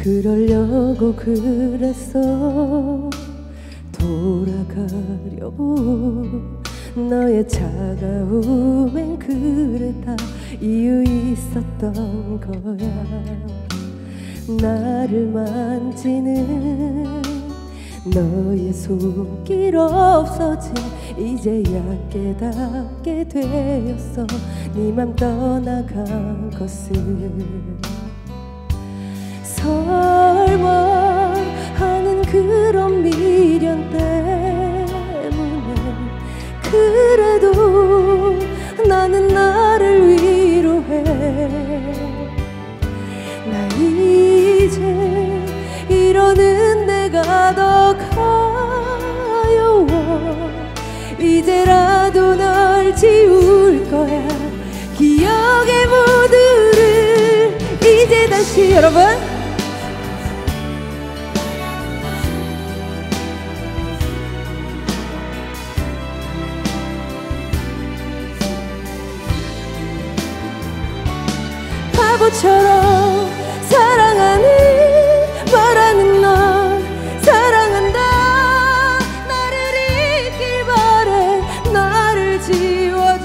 그러려고 그랬어. 돌아가려고. 너의 차가움엔 그래 다 이유 있었던 거야. 나를 만지는 너의 손길 없어진 이제야 깨닫게 되었어. 네 맘 떠나간 것을. 설마 하는 그런 미련 때문에 그래도 나는 나를 위로해. 나 이제 이러는 내가 더 가여워. 이제라도 널 지울 거야. 기억의 모두를 이제 다시. 여러분 바보처럼 사랑하는 말하는 넌 사랑한다. 나를 잊길 바래. 나를 지워줘.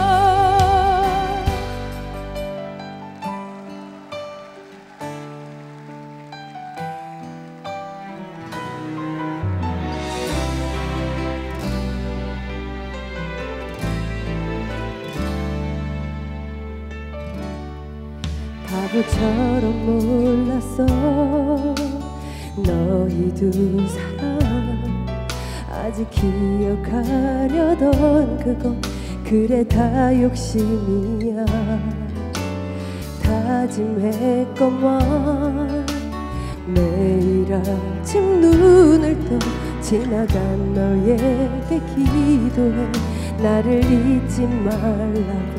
바보처럼 몰랐어. 너희 두 사람 아직 기억하려던 그건 그래 다 욕심이야. 다짐했건만 매일 아침 눈을 떠 지나간 너에게 기도해. 나를 잊지 말라고.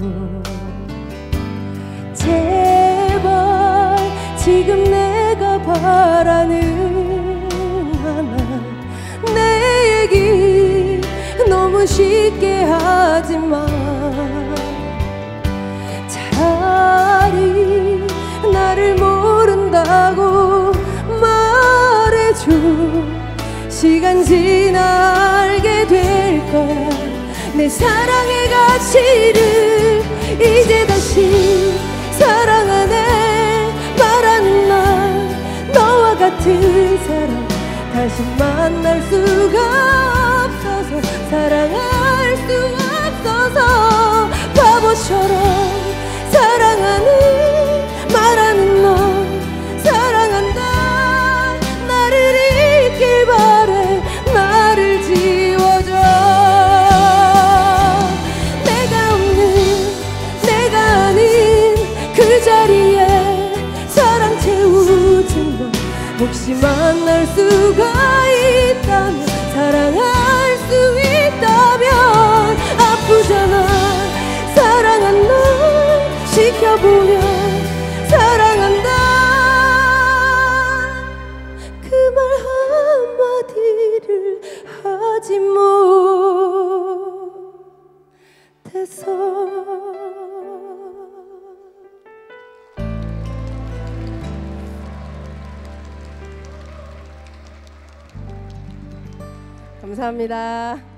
제발 지금 내가 바라는 하나. 내 얘기 너무 쉽게 하지마. 차라리 나를 모른다고 말해줘. 시간 지나 알게 될 거야. 내 사랑의 가치를 이제 다시 사랑하네. 말하는 날 너와 같은 사람 다시 만날 수가 없어서. 사랑할 수 없어서. 바보처럼 사랑하는 말하는 넌 사랑한다. 나를 잊길 바래. 나를 지워줘. 내가 없는 내가 아닌 그 자리에 사랑 채우지 마. 혹시 만날 수가 있다면 사랑할 수 있다면. 아프잖아 사랑한 널 지켜보면. 사랑한다 그 말 한마디를 하지 못해서. 감사합니다.